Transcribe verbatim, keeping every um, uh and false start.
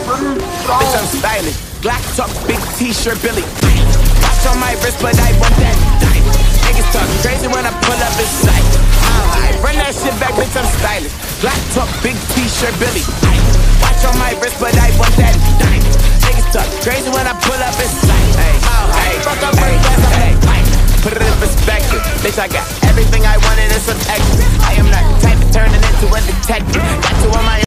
Bitch, I'm stylish. Glock talk, big t-shirt, Billy. Watch on my wrist, but I want that diamond. Niggas talk crazy when I pull up in sight. I run that shit back, bitch, I'm stylish. Glock talk, big t-shirt, Billy. Watch on my wrist, but I want that diamond. Niggas talk crazy when I pull up in sight. Hey, fuck up my glass, I'm like, put it in perspective. Bitch, I got